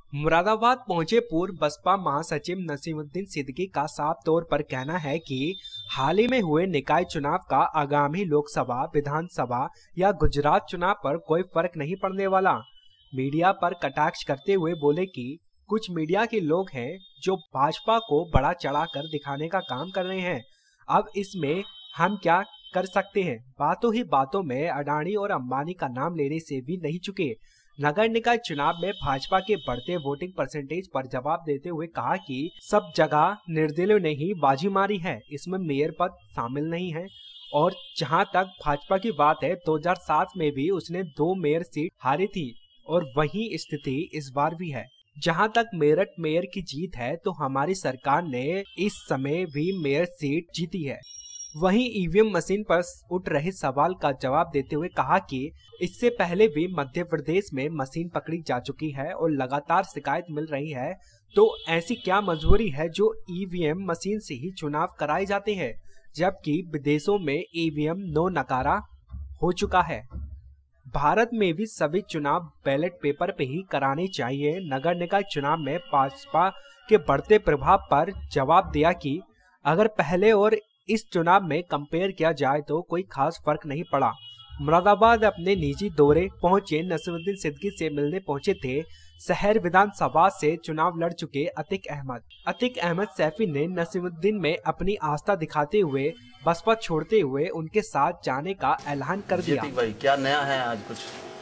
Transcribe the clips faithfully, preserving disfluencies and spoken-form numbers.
मुरादाबाद पहुंचे पूर्व बसपा महासचिव नसीमुद्दीन सिद्दीकी का साफ तौर पर कहना है कि हाल ही में हुए निकाय चुनाव का आगामी लोकसभा, विधानसभा या गुजरात चुनाव पर कोई फर्क नहीं पड़ने वाला। मीडिया पर कटाक्ष करते हुए बोले कि कुछ मीडिया के लोग हैं जो भाजपा को बड़ा चढ़ाकर दिखाने का काम कर रहे हैं। अब इसमें हम क्या कर सकते हैं? बातों ही बातों में अडानी और अंबानी का नाम लेने से भी नहीं चुके। नगर निकाय चुनाव में भाजपा के बढ़ते वोटिंग परसेंटेज पर जवाब देते हुए कहा कि सब जगह निर्दलीयों ने ही बाजी मारी है, इसमें मेयर पद शामिल नहीं है। और जहां तक भाजपा की बात है, दो हज़ार सात में भी उसने दो मेयर सीट हारी थी और वही स्थिति इस बार भी है। जहां तक मेरठ मेयर की जीत है, तो हमारी सरकार ने इस समय भी मेयर सीट जीती है। वहीं ईवीएम मशीन पर उठ रहे सवाल का जवाब देते हुए कहा कि इससे पहले भी मध्य प्रदेश में मशीन पकड़ी जा चुकी है और लगातार शिकायत मिल रही है, तो ऐसी क्या मजबूरी है जो ईवीएम मशीन से ही चुनाव कराए जाते हैं, जबकि विदेशों में ईवीएम नो नकारा हो चुका है। भारत में भी सभी चुनाव बैलेट पेपर पे ही कराने चाहिए। नगर निकाय चुनाव में भाजपा के बढ़ते प्रभाव पर जवाब दिया कि अगर पहले और इस चुनाव में कंपेयर किया जाए तो कोई खास फर्क नहीं पड़ा। मुरादाबाद अपने निजी दौरे पहुंचे नसीमुद्दीन सिद्दीकी से मिलने पहुंचे थे शहर विधानसभा से चुनाव लड़ चुके अतीक अहमद। अतीक अहमद सैफी ने नसीमुद्दीन में अपनी आस्था दिखाते हुए बसपा छोड़ते हुए उनके साथ जाने का ऐलान कर दिया। भाई क्या नया है आज? कुछ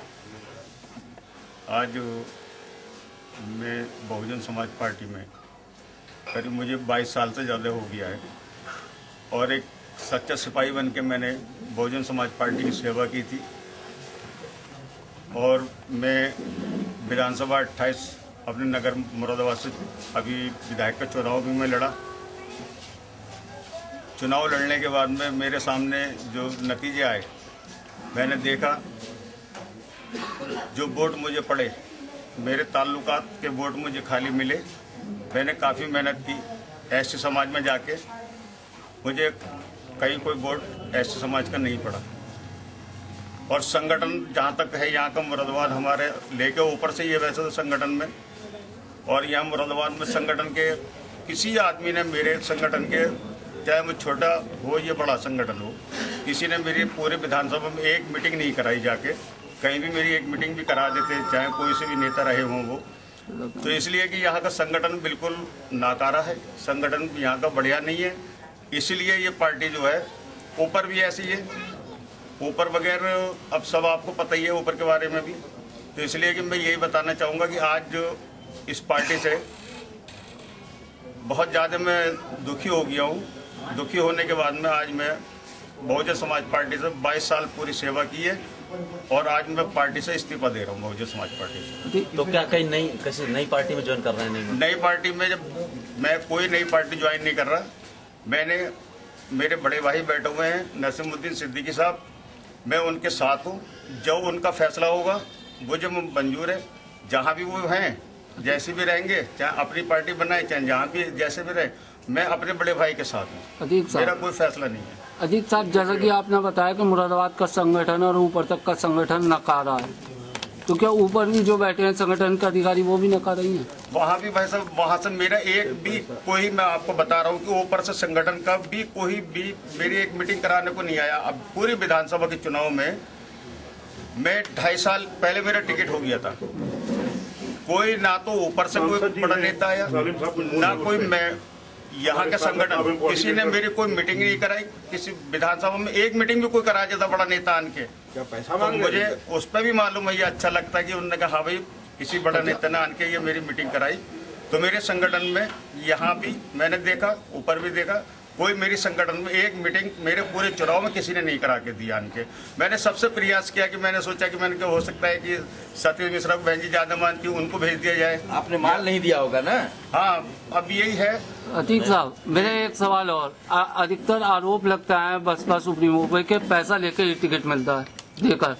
आज मैं बहुजन समाज पार्टी में करीब मुझे बाईस साल से ज़्यादा हो गया है और एक सच्चा सिपाही बन के मैंने बहुजन समाज पार्टी की सेवा की थी और मैं विधानसभा अट्ठाईस अपने नगर मुरादाबाद से अभी विधायक का चुनाव भी मैं लड़ा। चुनाव लड़ने के बाद में मेरे सामने जो नतीजे आए, मैंने देखा जो वोट मुझे पड़े, मेरे ताल्लुकात के वोट मुझे खाली मिले। मैंने काफ़ी मेहनत की एसटी समाज में जाके, मुझे कहीं कोई वोट एसटी समाज का नहीं पड़ा। और संगठन जहाँ तक है यहाँ का मुरादाबाद हमारे लेके ऊपर से ये वैसे तो संगठन में, और यहाँ मुरादाबाद में संगठन के किसी आदमी ने मेरे संगठन के, चाहे वो छोटा हो या बड़ा संगठन हो, किसी ने मेरी पूरे विधानसभा में एक मीटिंग नहीं कराई। जाके कहीं भी मेरी एक मीटिंग भी करा देते, चाहे कोई से भी नेता रहे हों वो। तो इसलिए कि यहाँ का संगठन बिल्कुल नाकारा है, संगठन यहाँ का बढ़िया नहीं है। इसलिए ये पार्टी जो है ऊपर भी ऐसी है, ऊपर बगैर अब सब आपको पता ही है ऊपर के बारे में भी। तो इसलिए कि मैं यही बताना चाहूँगा कि आज जो इस पार्टी से बहुत ज़्यादा मैं दुखी हो गया हूँ। दुखी होने के बाद में आज मैं बहुजन समाज पार्टी से बाईस साल पूरी सेवा की है और आज मैं पार्टी से इस्तीफा दे रहा हूँ, बहुजन समाज पार्टी से। तो क्या कहीं नई किसी नई पार्टी में ज्वाइन कर रहे हैं? नहीं, नई पार्टी में जब मैं कोई नई पार्टी ज्वाइन नहीं कर रहा। मैंने, मेरे बड़े भाई बैठे हुए हैं नसीमुद्दीन सिद्दीकी साहब, मैं उनके साथ हूँ। जो उनका फैसला होगा वो जो मंजूर है, जहाँ भी वो हैं, जैसे भी रहेंगे, चाहे अपनी पार्टी बनाए चाहे जहाँ भी जैसे भी रहे, मैं अपने बड़े भाई के साथ हूँ। मेरा कोई फैसला नहीं है। अजीत साहब, जैसा कि आपने बताया कि मुरादाबाद का संगठन और ऊपर तक का संगठन नकारा है, तो क्या ऊपर भी जो बैठे हैं संगठन के अधिकारी वो भी नकार रही हैं? वहाँ भी भाई साहब, वहाँ से मेरा एक भी कोई, मैं आपको बता रहा हूँ कि ऊपर से संगठन का भी कोई भी मेरी एक मीटिंग कराने को नहीं आया। अब पूरी विधानसभा के चुनाव में मैं ढाई साल पहले मेरा टिकट हो गया था, कोई ना तो ऊपर से कोई बड़ा नेता आया, ना कोई मैं यहाँ के संगठन, किसी ने मेरी कोई मीटिंग नहीं कराई। किसी विधानसभा में एक मीटिंग भी कोई करा देता बड़ा नेता आन के, क्या पैसा तो मुझे उस पर भी मालूम है, ये अच्छा लगता है कि उन्होंने कहा हाँ भाई किसी बड़ा नेता ने आन के ये मेरी मीटिंग कराई। तो मेरे संगठन में यहाँ भी मैंने देखा, ऊपर भी देखा, कोई मेरी संगठन में एक मीटिंग मेरे पूरे चुनाव में किसी ने नहीं करा के दिया आन के। मैंने सबसे प्रयास किया कि मैंने सोचा कि मैंने क्या हो सकता है कि सतीश मिश्रा को बहन जी ज्यादा मानती हूँ, उनको भेज दिया जाए। आपने माल नहीं दिया होगा ना? हाँ, अब यही है। अतीक साहब, मेरा एक सवाल और, अधिकतर आरोप लगता है बसपा सुप्रीमो पे कि पैसा लेकर ही टिकट मिलता है देकर,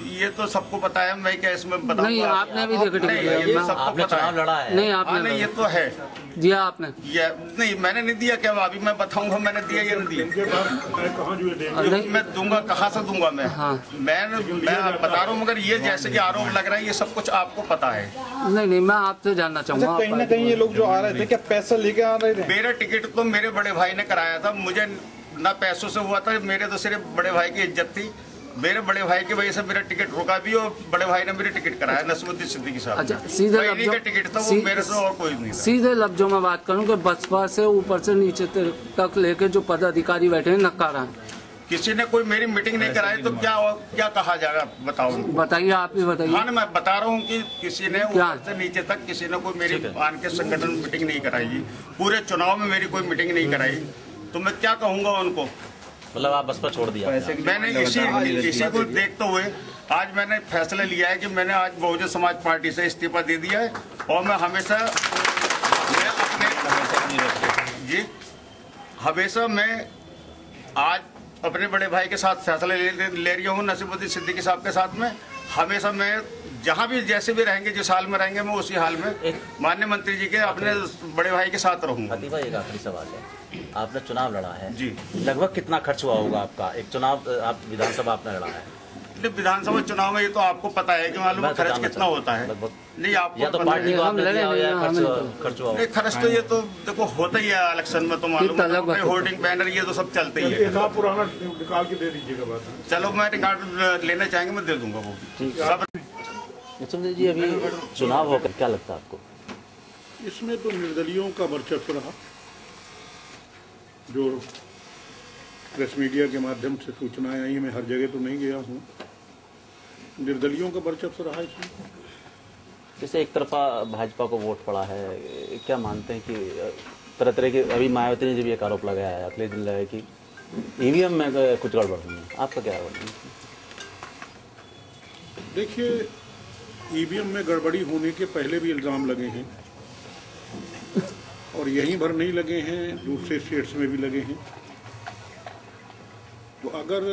ये तो सबको पता है, मैं क्या इसमें बताऊंगा? नहीं, आपने भी देखो नहीं, ये सबको आपने पता चुनाव है। लड़ा है। नहीं, हाँ, आपने नहीं, ये तो है। दिया आपने? ये नहीं, मैंने नहीं दिया। क्या अभी मैं बताऊंगा मैंने दिया या नहीं दिया? नहीं, मैं दूंगा, कहाँ से दूंगा मैं? हाँ। मैं मैं बता रहा हूँ, मगर ये जैसे कि आरोप लग रहा है, ये सब कुछ आपको पता है। नहीं नहीं, मैं आपसे जानना चाहूंगा। अच्छा, कहीं ना कहीं ये लोग जो आ रहे थे, क्या पैसा लेके आ रहे थे? मेरा टिकट तो मेरे बड़े भाई ने कराया था, मुझे ना पैसों से हुआ था। मेरे तो सिर्फ बड़े भाई की इज्जत थी। मेरे बड़े भाई की वजह से मेरा टिकट रुका भी, और बड़े भाई ने मेरे टिकट कराया, नसीमुद्दीन सिद्दीकी साहब। अच्छा, सीधे पहले का टिकट था वो, मेरे से और कोई नहीं था। सीधे लफ्जों में बात करूं कि बसपा से ऊपर से नीचे तक लेके जो पदाधिकारी बैठे हैं नकारा है। किसी ने कोई मेरी मीटिंग नहीं कराई तो क्या क्या कहा जाएगा? बताओ, बताइए, आप ही बताइए। हाँ, मैं बता रहा हूँ कि किसी ने क्या? ऊपर से नीचे तक किसी ने कोई मेरी आन के संगठन में मीटिंग नहीं कराई, पूरे चुनाव में मेरी कोई मीटिंग नहीं कराई, तो मैं क्या कहूँगा उनको? मतलब आप बसपा छोड़ दिया? मैंने इसी इसी को देखते हुए आज मैंने फैसला लिया है कि मैंने आज बहुजन समाज पार्टी से इस्तीफा दे दिया है, और मैं हमेशा मैं अपने जी हमेशा मैं आज अपने बड़े भाई के साथ फैसला ले, ले रही हूँ, नसीमुद्दीन सिद्दीकी साहब के साथ में। हमेशा मैं जहाँ भी जैसे भी रहेंगे, जिस हाल में रहेंगे, मैं उसी हाल में माननीय मंत्री जी के अपने बड़े भाई के साथ रहूँगा। प्रतिभा, एक आखिरी सवाल है, आपने चुनाव लड़ा है जी, लगभग कितना खर्च हुआ होगा आपका? एक चुनाव, आप विधानसभा आपने लड़ा है, विधानसभा चुनाव में ये तो आपको पता है कि मालूम है खर्च कितना होता है? नहीं, आपको या तो पता पार्टी है। को हम आपने लड़े दिया हो नहीं, या हमें खर्च खर्च हुआ हो? नहीं, खर्च तो ये तो देखो होता ही है इलेक्शन में, तो मालूम है, होर्डिंग बैनर ये तो सब चलते ही है। पुराना निकाल के दे दीजिएगा बात। चलो, मैं रिकॉर्ड लेना चाहेंगे मैं दे दूंगा वो सब। सुंदर जी, अभी चुनाव होकर क्या लगता है आपको? इसमें तो निर्दलियों का वर्चस्व रहा, जो प्रेस मीडिया के माध्यम से सूचनाएं आई, मैं हर जगह तो नहीं गया हूँ, निर्दलियों का वर्चस्व रहा इसमें। जैसे एक तरफा भाजपा को वोट पड़ा है, क्या मानते हैं कि तरह तरह के, अभी मायावती ने जब एक आरोप लगाया है, अखिलेश दिन लगाया कि ईवीएम में कुछ गड़बड़ हुई है, आपका क्या है? देखिए, ईवीएम में गड़बड़ी होने के पहले भी इल्ज़ाम लगे हैं, और यहीं भर नहीं लगे हैं, दूसरे स्टेट्स में भी लगे हैं। तो अगर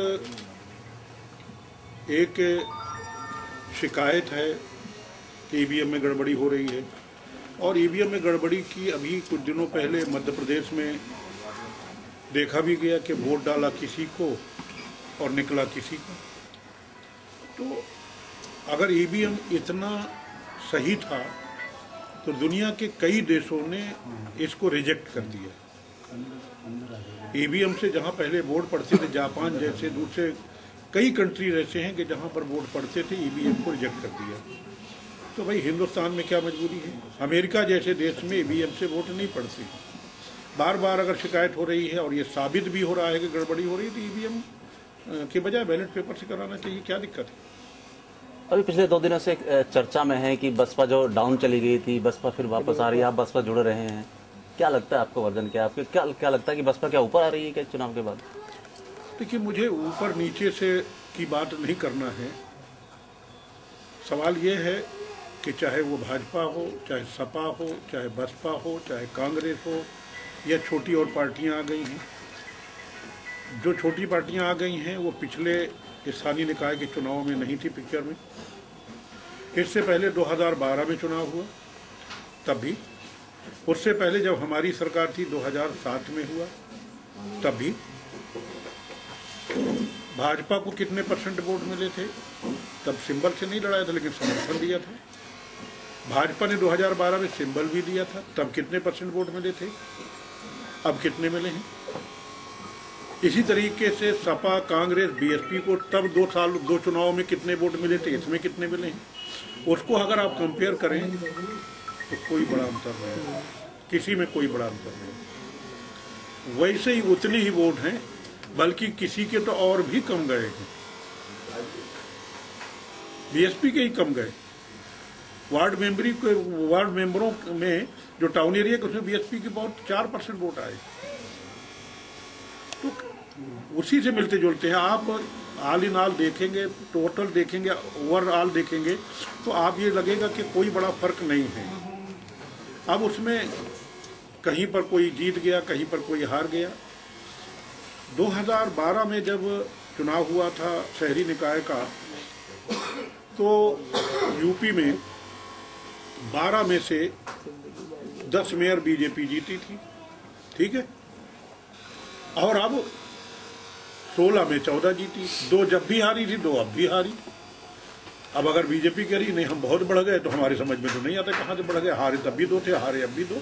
एक शिकायत है कि ईवीएम में गड़बड़ी हो रही है, और ईवीएम में गड़बड़ी की अभी कुछ दिनों पहले मध्य प्रदेश में देखा भी गया कि वोट डाला किसी को और निकला किसी को। तो अगर ईवीएम इतना सही था तो दुनिया के कई देशों ने इसको रिजेक्ट कर दिया। ईवीएम से जहां पहले वोट पड़ते थे, जापान जैसे दूसरे कई कंट्रीज ऐसे हैं कि जहां पर वोट पड़ते थे, ईवीएम को रिजेक्ट कर दिया। तो भाई हिंदुस्तान में क्या मजबूरी है? अमेरिका जैसे देश में ईवीएम से वोट नहीं पड़ते। बार बार अगर शिकायत हो रही है और ये साबित भी हो रहा है कि गड़बड़ी हो रही है, तो ईवीएम के बजाय बैलेट पेपर से कराना चाहिए, क्या दिक्कत है? अभी पिछले दो दिनों से चर्चा में है कि बसपा जो डाउन चली गई थी, बसपा फिर वापस आ रही है, आप बसपा जुड़ रहे हैं, क्या लगता है आपको? वर्जन क्या आपके क्या क्या लगता है कि बसपा क्या ऊपर आ रही है क्या चुनाव के बाद? देखिए, मुझे ऊपर नीचे से की बात नहीं करना है। सवाल ये है कि चाहे वो भाजपा हो, चाहे सपा हो, चाहे बसपा हो, चाहे कांग्रेस हो, या छोटी और पार्टियां आ गई हैं। जो छोटी पार्टियां आ गई हैं वो पिछले स्थानीय निकाय के चुनाव में नहीं थी पिक्चर में। इससे पहले दो हज़ार बारह में चुनाव हुआ, तब भी। उससे पहले जब हमारी सरकार थी दो हज़ार सात में हुआ, तब भी। भाजपा को कितने परसेंट वोट मिले थे? तब सिंबल से नहीं लड़ाया था, लेकिन समर्थन दिया था। भाजपा ने दो हज़ार बारह में सिंबल भी दिया था, तब कितने परसेंट वोट मिले थे? अब कितने मिले हैं? इसी तरीके से सपा, कांग्रेस, बीएसपी को तब दो साल दो चुनाव में कितने वोट मिले थे, इसमें कितने मिले हैं? उसको अगर आप कंपेयर करें तो कोई बड़ा अंतर नहीं है, किसी में कोई बड़ा अंतर नहीं। वैसे ही उतने ही वोट हैं, बल्कि किसी के तो और भी कम गए हैं। बीएसपी के ही कम गए। वार्ड मेंबरी के वार्ड मेंबरों में जो टाउन एरिया के उसमें बीएसपी के बहुत चार परसेंट वोट आए, तो उसी से मिलते जुलते हैं। आप ऑल इन ऑल देखेंगे, टोटल देखेंगे, ओवरऑल देखेंगे, तो आप ये लगेगा कि कोई बड़ा फर्क नहीं है। अब उसमें कहीं पर कोई जीत गया, कहीं पर कोई हार गया। दो हज़ार बारह में जब चुनाव हुआ था शहरी निकाय का, तो यूपी में बारह में से दस मेयर बीजेपी जीती थी, ठीक है, और अब सोलह में चौदह जीती, दो जब भी हारी थी, दो अब भी हारी। अब अगर बीजेपी कह रही नहीं हम बहुत बढ़ गए, तो हमारे समझ में तो नहीं आता कहां से बढ़ गए। हारे तब भी दो थे, हारे अब भी दो।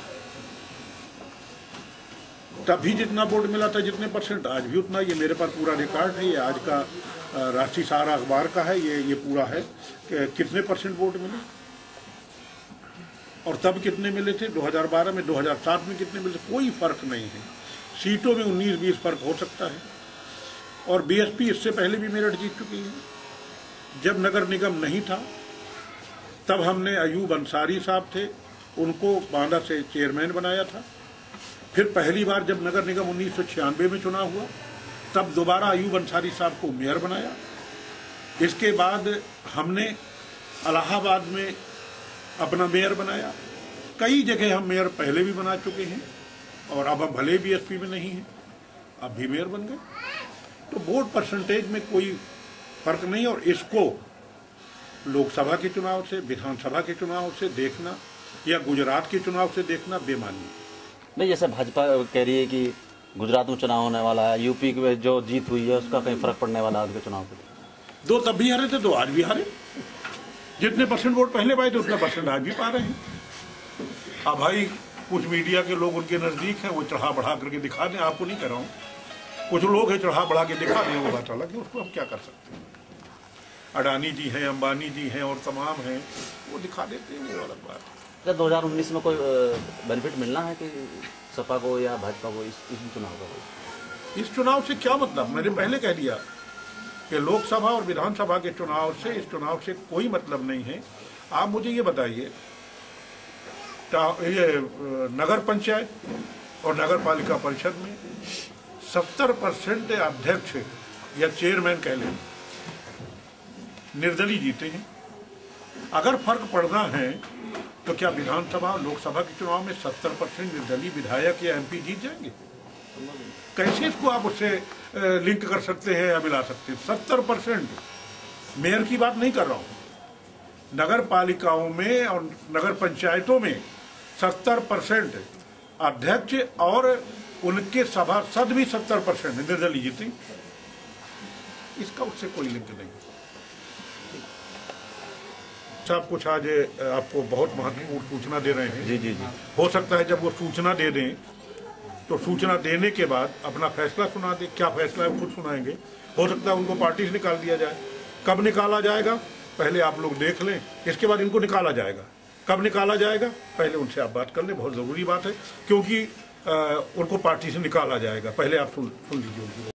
तब भी जितना वोट मिला था, जितने परसेंट, आज भी उतना। ये मेरे पास पूरा रिकॉर्ड है, ये आज का राष्ट्रीय सहारा अखबार का है, ये ये पूरा है कि कितने परसेंट वोट मिले और तब कितने मिले थे दो हज़ार बारह में, दो हज़ार सात में कितने मिले थे। कोई फर्क नहीं है। सीटों में उन्नीस बीस फर्क हो सकता है। और बीएसपी इससे पहले भी मेरठ जीत चुकी है। जब नगर निगम नहीं था तब हमने अयूब अंसारी साहब थे, उनको बांदा से चेयरमैन बनाया था। फिर पहली बार जब नगर निगम उन्नीस सौ छियानवे में चुनाव हुआ तब दोबारा अयूब अंसारी साहब को मेयर बनाया। इसके बाद हमने इलाहाबाद में अपना मेयर बनाया। कई जगह हम मेयर पहले भी बना चुके हैं और अब हम भले भी एसपी में नहीं हैं, अब भी मेयर बन गए। तो वोट परसेंटेज में कोई फर्क नहीं। और इसको लोकसभा के चुनाव से, विधानसभा के चुनाव से देखना या गुजरात के चुनाव से देखना बेमानी। नहीं, जैसे भाजपा कह रही है कि गुजरात में चुनाव होने वाला है, यूपी में जो जीत हुई है उसका कहीं फर्क पड़ने वाला है उसके चुनाव पे। दो तब भी हारे थे, दो आज भी हारे। जितने परसेंट वोट पहले पाए थे उतना परसेंट आज भी पा रहे हैं। अब भाई कुछ मीडिया के लोग उनके नजदीक हैं, वो चढ़ा बढ़ा करके दिखा दें। आपको नहीं कह रहा हूँ, कुछ लोग हैं चढ़ा बढ़ा के दिखा दें, वो बात अलग है, उसको हम क्या कर सकते हैं। अडानी जी हैं, अंबानी जी हैं और तमाम हैं, वो दिखा देते हैं, वो अलग बात है। क्या दो हज़ार उन्नीस में कोई बेनिफिट मिलना है कि सपा को या भाजपा को इस, इस चुनाव का? इस चुनाव से क्या मतलब? मैंने पहले कह दिया कि लोकसभा और विधानसभा के चुनाव से, इस चुनाव से कोई मतलब नहीं है। आप मुझे ये बताइए, ये नगर पंचायत और नगर पालिका परिषद में सत्तर परसेंट अध्यक्ष या चेयरमैन कह लें निर्दलीय जीते हैं। अगर फर्क पड़ना है तो क्या विधानसभा और लोकसभा के चुनाव में सत्तर परसेंट निर्दलीय विधायक या एमपी जीत जाएंगे? कैसे इसको आप उससे लिंक कर सकते हैं या मिला सकते हैं? सत्तर परसेंट मेयर की बात नहीं कर रहा हूं, नगर पालिकाओं में और नगर पंचायतों में सत्तर परसेंट अध्यक्ष और उनके सभासद भी सत्तर परसेंट निर्दलीय जीते। इसका उससे कोई लिंक नहीं। सब कुछ आज आपको बहुत महत्वपूर्ण सूचना दे रहे हैं। जी जी जी। हो सकता है जब वो सूचना दे दें तो सूचना देने के बाद अपना फैसला सुना दे। क्या फैसला है खुद सुनाएंगे। हो सकता है उनको पार्टी से निकाल दिया जाए। कब निकाला जाएगा पहले आप लोग देख लें, इसके बाद इनको निकाला जाएगा। कब निकाला जाएगा पहले उनसे आप बात कर लें, बहुत ज़रूरी बात है, क्योंकि आ, उनको पार्टी से निकाला जाएगा। पहले आप सुन सुन लीजिए उनकी।